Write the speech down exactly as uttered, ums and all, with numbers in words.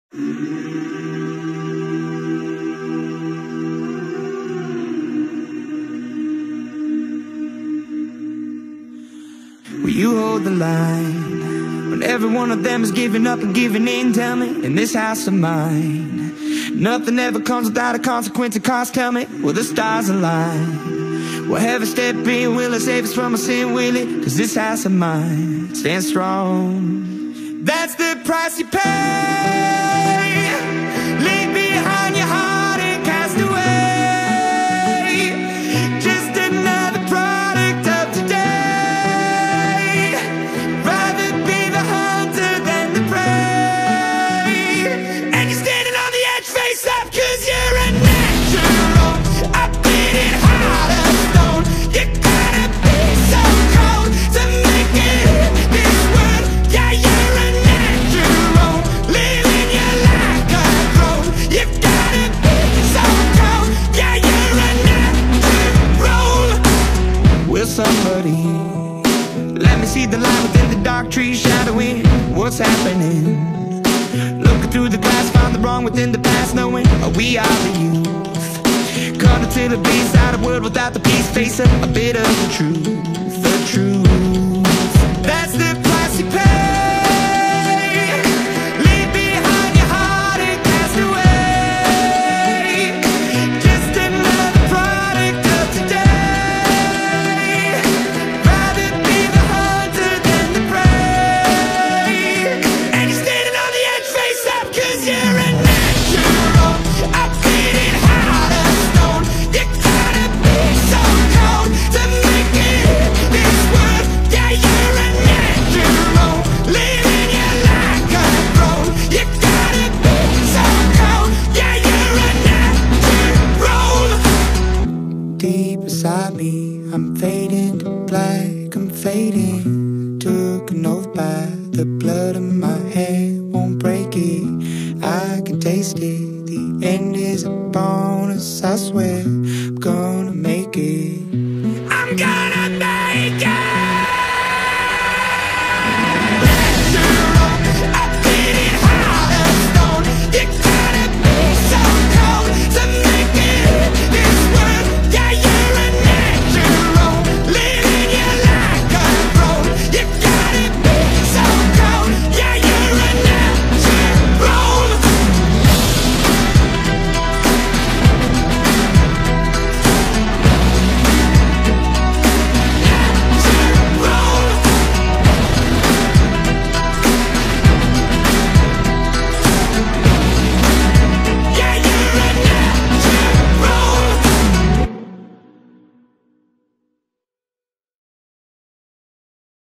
Will you hold the line when every one of them is giving up and giving in? Tell me, in this house of mine, nothing ever comes without a consequence and cost. Tell me, will the stars align? Will heaven step in? Will it save us from our sin? Will it? Cause this house of mine stands strong. That's the price you pay. Leave behind your heart and cast away. Just another product of today. Rather be the hunter than the prey. And you're standing on the edge, face up, cause you're a natural. I beat it hard as stone. You gotta be so cold to make it in this world. Yeah, you're a natural, living your life control. You gotta be so cold. Yeah, you're a natural. Will somebody let me see the light within the dark trees shadowing what's happening? Looking through the glass, found the wrong within the past, knowing we are the youth. Caught until the beast out of world without the peace, facing a bit of the truth, the truth. That's the price you pay. Leave behind your heart and cast away. Just another product of today. Rather be the hunter than the prey. And you're standing on the edge, face up, cause you're a natural. I beat it hard as stone. You gotta be so cold to make it in this world. Yeah, you're a natural, living your life control. You gotta be so cold. Yeah, you're a natural. Deep inside me, I'm fading to black, I'm fading. Took an oath by the blood in my head, won't break it. I can taste it, the end is a bonus, I swear.